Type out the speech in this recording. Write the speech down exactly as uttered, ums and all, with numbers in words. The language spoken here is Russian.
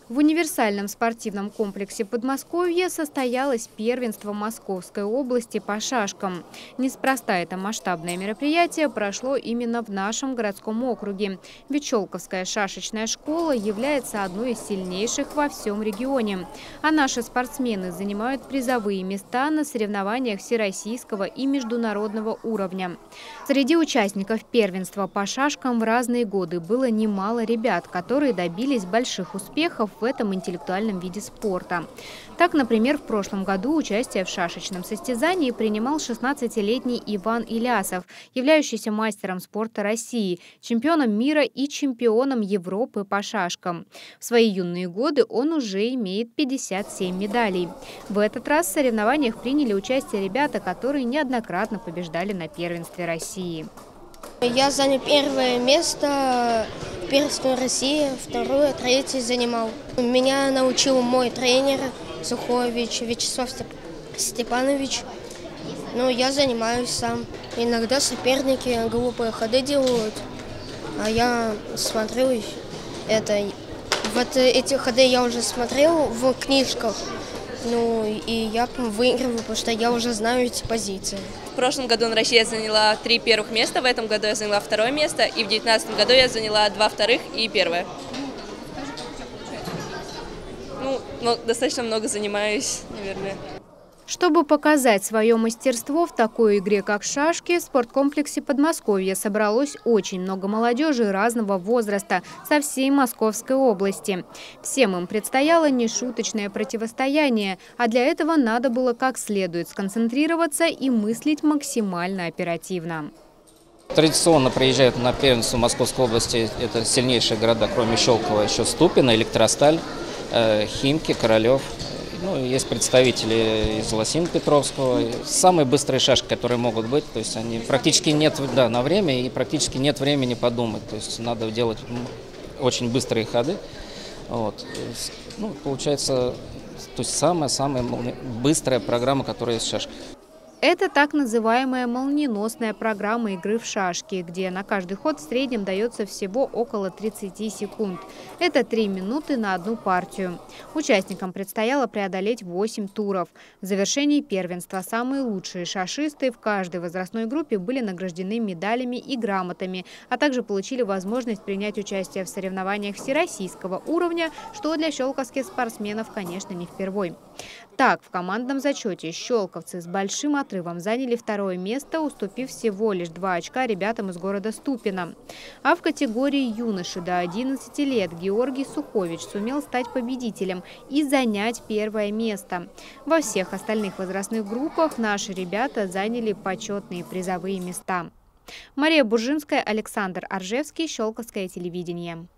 В универсальном спортивном комплексе Подмосковья состоялось первенство Московской области по шашкам. Неспроста это масштабное мероприятие прошло именно в нашем городском округе. Ведь Щелковская шашечная школа является одной из сильнейших во всем регионе. А наши спортсмены занимают призовые места на соревнованиях всероссийского и международного уровня. Среди участников первенства по шашкам в разные годы было немало ребят, которые добились больших успехов в этом интеллектуальном виде спорта. Так, например, в прошлом году участие в шашечном состязании принимал шестнадцатилетний Иван Илясов, являющийся мастером спорта России, чемпионом мира и чемпионом Европы по шашкам. В свои юные годы он уже имеет пятьдесят семь медалей. В этот раз в соревнованиях приняли участие ребята, которые неоднократно побеждали на первенстве России. Я занял первое место в первенстве России, второе, третье занимал. Меня научил мой тренер Сухович Вячеслав Степанович. Но я занимаюсь сам. Иногда соперники глупые ходы делают, а я смотрю это. Вот эти ходы я уже смотрел в книжках. Ну и я выигрываю, потому что я уже знаю эти позиции. В прошлом году Россия заняла три первых места, в этом году я заняла второе место, и в две тысячи девятнадцатом году я заняла два вторых и первое. Ну, но достаточно много занимаюсь, наверное. Чтобы показать свое мастерство в такой игре, как шашки, в спорткомплексе Подмосковья собралось очень много молодежи разного возраста со всей Московской области. Всем им предстояло нешуточное противостояние, а для этого надо было как следует сконцентрироваться и мыслить максимально оперативно. Традиционно приезжают на первенство Московской области, это сильнейшие города, кроме Щелково, еще Ступино, Электросталь, Химки, Королев. Ну, есть представители из Лосино-Петровского. Самые быстрые шашки, которые могут быть, то есть они практически нет, да, на время и практически нет времени подумать. То есть надо делать очень быстрые ходы. Вот. Ну, получается, то есть самая-самая быстрая программа, которая есть в шашках. Это так называемая молниеносная программа игры в шашки, где на каждый ход в среднем дается всего около тридцати секунд. Это три минуты на одну партию. Участникам предстояло преодолеть восемь туров. В завершении первенства самые лучшие шашисты в каждой возрастной группе были награждены медалями и грамотами, а также получили возможность принять участие в соревнованиях всероссийского уровня, что для щелковских спортсменов, конечно, не впервой. Так, в командном зачете щелковцы с большим отрывом заняли второе место, уступив всего лишь два очка ребятам из города Ступино. А в категории юноши до одиннадцати лет Георгий Сухович сумел стать победителем и занять первое место. Во всех остальных возрастных группах наши ребята заняли почетные призовые места. Мария Буржинская, Александр Аржевский, Щелковское телевидение.